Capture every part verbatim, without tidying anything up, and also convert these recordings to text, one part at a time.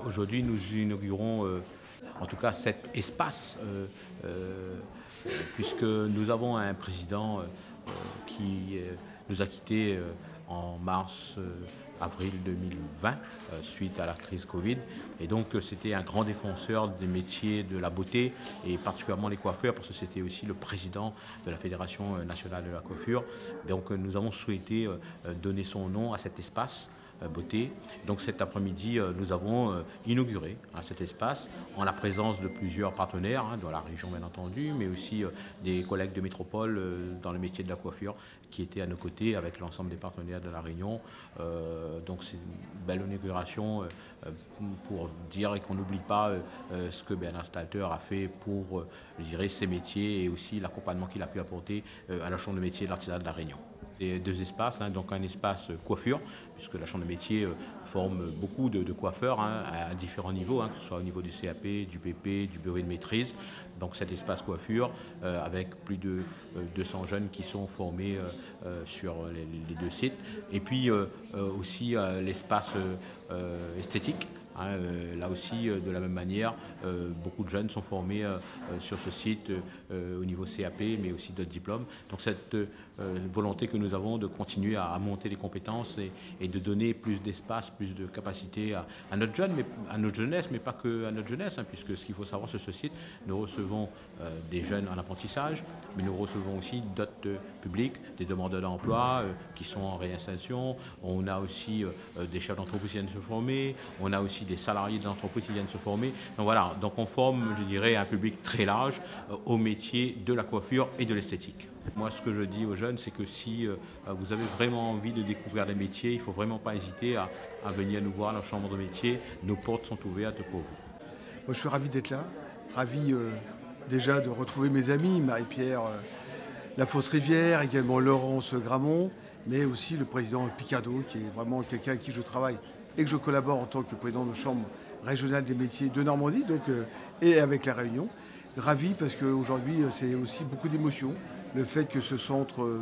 Aujourd'hui, nous inaugurons euh, en tout cas cet espace, euh, euh, puisque nous avons un président euh, qui euh, nous a quittés euh, en mars, euh, avril deux mille vingt, euh, suite à la crise Covid. Et donc, euh, c'était un grand défenseur des métiers de la beauté, et particulièrement les coiffeurs, parce que c'était aussi le président de la Fédération nationale de la coiffure. Donc, euh, nous avons souhaité euh, donner son nom à cet espace beauté. Donc cet après-midi, nous avons inauguré hein, cet espace en la présence de plusieurs partenaires, hein, dans la région bien entendu, mais aussi euh, des collègues de métropole euh, dans le métier de la coiffure qui étaient à nos côtés avec l'ensemble des partenaires de la Réunion. Euh, donc c'est une belle inauguration euh, pour dire et qu'on n'oublie pas euh, ce que Bernard Stalter a fait pour, euh, je dirais, ses métiers et aussi l'accompagnement qu'il a pu apporter euh, à la Chambre de métier de l'artisanat de la Réunion. Et deux espaces, hein, donc un espace coiffure, puisque la Chambre de métier euh, forme beaucoup de, de coiffeurs hein, à, à différents niveaux, hein, que ce soit au niveau du C A P, du B P, du bureau de maîtrise. Donc cet espace coiffure euh, avec plus de euh, deux cents jeunes qui sont formés euh, euh, sur les, les deux sites. Et puis euh, euh, aussi euh, l'espace euh, esthétique. Hein, euh, là aussi, euh, de la même manière, euh, beaucoup de jeunes sont formés euh, euh, sur ce site euh, au niveau C A P, mais aussi d'autres diplômes. Donc cette euh, volonté que nous avons de continuer à, à monter les compétences et, et de donner plus d'espace, plus de capacité à, à notre jeune, mais à notre jeunesse, mais pas que à notre jeunesse, hein, puisque ce qu'il faut savoir sur ce site, nous recevons euh, des jeunes en apprentissage, mais nous recevons aussi d'autres euh, publics, des demandeurs d'emploi euh, qui sont en réinsertion. On a aussi euh, des chefs d'entreprise qui viennent se former, on a aussi des salariés de l'entreprise qui viennent se former. Donc voilà, donc on forme, je dirais, un public très large euh, au métier de la coiffure et de l'esthétique. Moi, ce que je dis aux jeunes, c'est que si euh, vous avez vraiment envie de découvrir les métiers, il ne faut vraiment pas hésiter à, à venir nous voir à la Chambre de métier. Nos portes sont ouvertes pour vous. Moi, je suis ravi d'être là, ravi euh, déjà de retrouver mes amis, Marie-Pierre euh, Lafosse-Rivière, également Laurence Gramont, mais aussi le président Picardo, qui est vraiment quelqu'un avec qui je travaille et que je collabore en tant que président de chambre régionale des métiers de Normandie, donc, euh, et avec la Réunion. Ravi parce qu'aujourd'hui, c'est aussi beaucoup d'émotions. Le fait que ce centre, euh,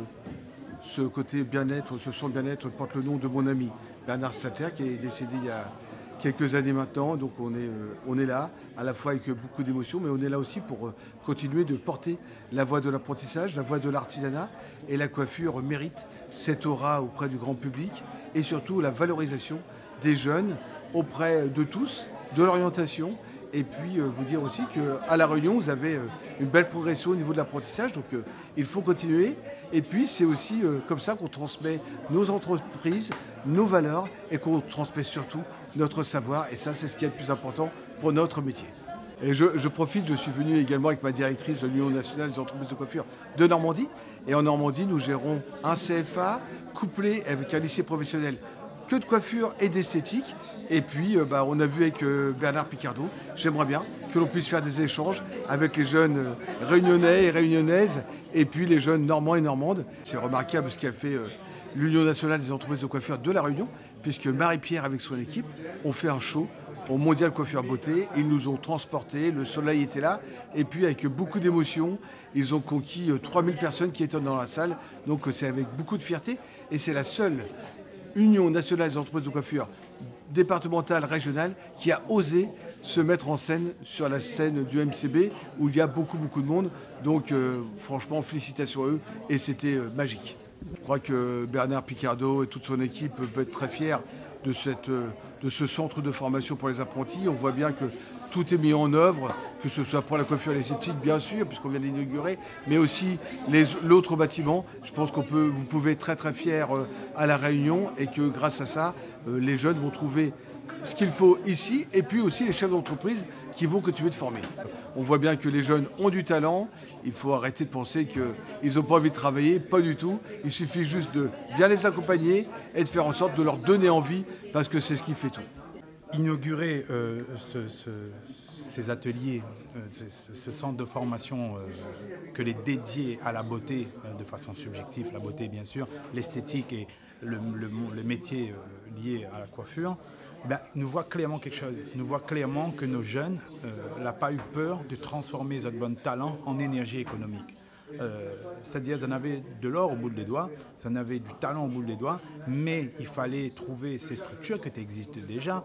ce côté bien-être, ce centre bien-être porte le nom de mon ami Bernard Stalter, qui est décédé il y a quelques années maintenant. Donc on est, euh, on est là, à la fois avec beaucoup d'émotions, mais on est là aussi pour euh, continuer de porter la voie de l'apprentissage, la voie de l'artisanat. Et la coiffure mérite cette aura auprès du grand public et surtout la valorisation des jeunes auprès de tous, de l'orientation. Et puis euh, vous dire aussi qu'à La Réunion, vous avez euh, une belle progression au niveau de l'apprentissage. Donc euh, il faut continuer. Et puis c'est aussi euh, comme ça qu'on transmet nos entreprises, nos valeurs et qu'on transmet surtout notre savoir. Et ça, c'est ce qui est le plus important pour notre métier. Et je, je profite, je suis venu également avec ma directrice de l'Union nationale des entreprises de coiffure de Normandie. Et en Normandie, nous gérons un C F A couplé avec un lycée professionnel que de coiffure et d'esthétique. Et puis, euh, bah, on a vu avec euh, Bernard Picardo, j'aimerais bien que l'on puisse faire des échanges avec les jeunes euh, réunionnais et réunionnaises, et puis les jeunes normands et normandes. C'est remarquable ce qu'a fait euh, l'Union nationale des entreprises de coiffure de La Réunion, puisque Marie-Pierre, avec son équipe, ont fait un show au Mondial Coiffure Beauté. Ils nous ont transportés, le soleil était là, et puis avec beaucoup d'émotion, ils ont conquis euh, trois mille personnes qui étaient dans la salle. Donc euh, c'est avec beaucoup de fierté, et c'est la seule Union nationale des entreprises de coiffure départementale, régionale, qui a osé se mettre en scène sur la scène du M C B, où il y a beaucoup, beaucoup de monde. Donc, euh, franchement, félicitations à eux, et c'était euh, magique. Je crois que Bernard Picardo et toute son équipe peuvent être très fiers de, cette, euh, de ce centre de formation pour les apprentis. On voit bien que tout est mis en œuvre, que ce soit pour la coiffure et l'esthétique, bien sûr, puisqu'on vient d'inaugurer, mais aussi l'autre bâtiment. Je pense qu'on peut, vous pouvez être très très fiers euh, à La Réunion, et que grâce à ça, euh, les jeunes vont trouver ce qu'il faut ici, et puis aussi les chefs d'entreprise qui vont continuer de former. On voit bien que les jeunes ont du talent. Il faut arrêter de penser qu'ils n'ont pas envie de travailler, pas du tout. Il suffit juste de bien les accompagner et de faire en sorte de leur donner envie, parce que c'est ce qui fait tout. Inaugurer euh, ce, ce, ces ateliers, euh, ce, ce centre de formation euh, que les dédiés à la beauté, euh, de façon subjective, la beauté bien sûr, l'esthétique et le, le, le métier euh, lié à la coiffure, eh bien, nous voit clairement quelque chose. Nous voit clairement que nos jeunes euh, n'ont pas eu peur de transformer leur bon talent en énergie économique. Euh, C'est-à-dire qu'ils en avaient de l'or au bout des doigts, ils en avaient du talent au bout des doigts, mais il fallait trouver ces structures qui existent déjà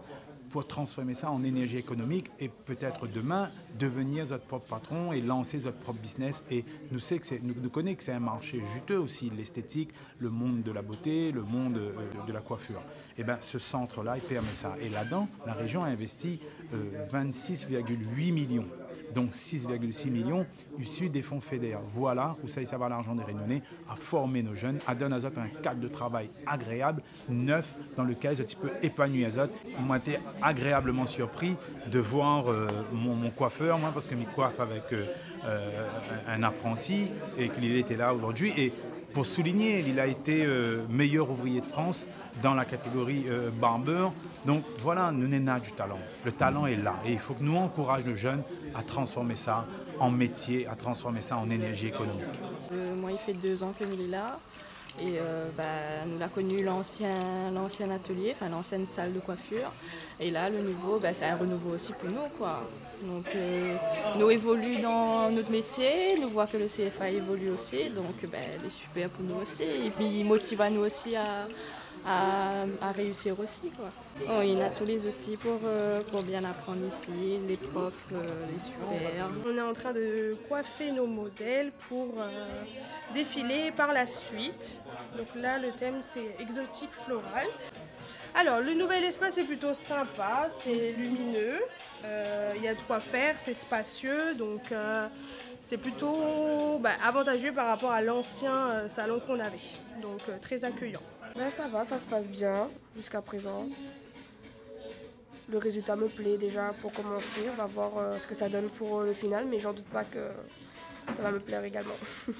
pour transformer ça en énergie économique et peut-être demain devenir votre propre patron et lancer votre propre business. Et nous, sait que nous, nous connaissons que c'est un marché juteux aussi, l'esthétique, le monde de la beauté, le monde euh, de, de la coiffure. Et bien ce centre-là, il permet ça. Et là-dedans, la région a investi euh, vingt-six virgule huit millions. Donc six virgule six millions issus des fonds fédéraux. Voilà où ça, ça va l'argent des Réunionnais à former nos jeunes, à donner à eux un cadre de travail agréable, neuf, dans lequel tu peux épanouir les autres. Moi, j'ai été agréablement surpris de voir euh, mon, mon coiffeur, moi, parce que je coiffe avec euh, euh, un apprenti et qu'il était là aujourd'hui. Et pour souligner, il a été euh, meilleur ouvrier de France dans la catégorie euh, barbeur. Donc voilà, nous n'avons du talent. Le talent est là et il faut que nous encouragions nos jeunes à transformer ça en métier, à transformer ça en énergie économique. Euh, moi, il fait deux ans que nous est là et euh, bah, nous l'avons connu l'ancien, l'ancien atelier, enfin l'ancienne salle de coiffure. Et là, le nouveau, bah, c'est un renouveau aussi pour nous, quoi. Donc, euh, nous évoluons dans notre métier, nous voit que le C F A évolue aussi, donc bah, il est super pour nous aussi. Et puis, il motive à nous aussi à À, à réussir aussi, quoi. Oh, il a tous les outils pour, euh, pour bien apprendre ici, les profs, euh, les super. On est en train de coiffer nos modèles pour euh, défiler par la suite. Donc là, le thème, c'est exotique floral. Alors, le nouvel espace est plutôt sympa, c'est lumineux, euh, il y a de quoi faire, c'est spacieux, donc euh, c'est plutôt bah, avantageux par rapport à l'ancien euh, salon qu'on avait, donc euh, très accueillant. Ben, ça va, ça se passe bien jusqu'à présent. Le résultat me plaît déjà pour commencer. On va voir euh, ce que ça donne pour euh, le final, mais j'en doute pas que ça va me plaire également.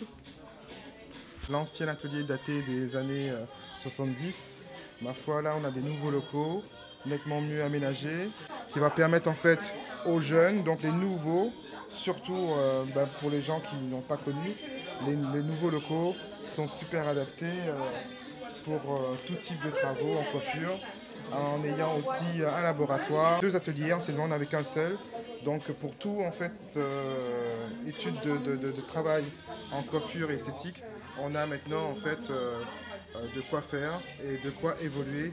L'ancien atelier daté des années euh, soixante-dix, ma foi, là on a des nouveaux locaux, nettement mieux aménagés, qui va permettre en fait aux jeunes, donc les nouveaux, surtout euh, ben, pour les gens qui n'ont pas connu, les, les nouveaux locaux sont super adaptés. Euh, pour euh, tout type de travaux en coiffure, en ayant aussi un laboratoire, deux ateliers, enseignement on n'avait qu'un seul. Donc pour tout en fait euh, études de, de, de, de travail en coiffure et esthétique, on a maintenant en fait euh, de quoi faire et de quoi évoluer.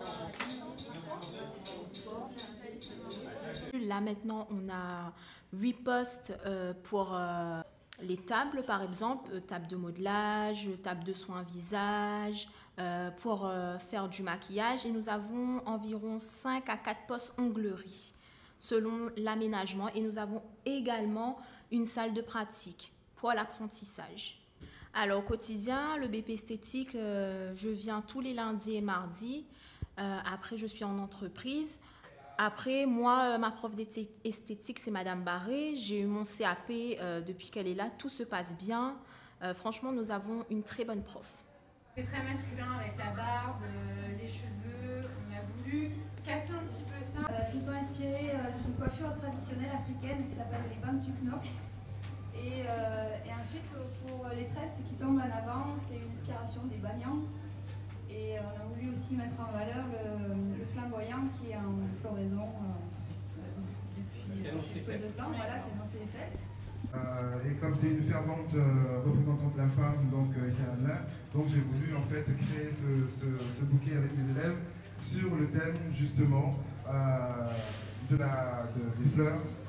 Là maintenant on a huit postes euh, pour euh, les tables par exemple, euh, table de modelage, table de soins visage, euh, pour euh, faire du maquillage, et nous avons environ cinq à quatre postes onglerie selon l'aménagement, et nous avons également une salle de pratique pour l'apprentissage. Alors au quotidien, le B P esthétique, euh, je viens tous les lundis et mardis, euh, après je suis en entreprise. Après, moi, ma prof d'esthétique, c'est Madame Barré. J'ai eu mon C A P euh, depuis qu'elle est là. Tout se passe bien. Euh, franchement, nous avons une très bonne prof. C'est très masculin avec la barbe, euh, les cheveux. On a voulu casser un petit peu ça. Euh, ils se sont inspirés euh, d'une coiffure traditionnelle africaine qui s'appelle les Bantukno. Et, euh, et ensuite, pour les tresses qui tombent en avant, c'est une inspiration des Banyans. Et on a voulu aussi mettre en valeur le, le flamboyant qui est en floraison euh, depuis peu de temps, voilà, qui est dans ses fêtes. Euh, et comme c'est une fervente euh, représentante de la femme, donc euh, ici à Anne, donc j'ai voulu en fait créer ce, ce, ce bouquet avec mes élèves sur le thème justement euh, de la, de, des fleurs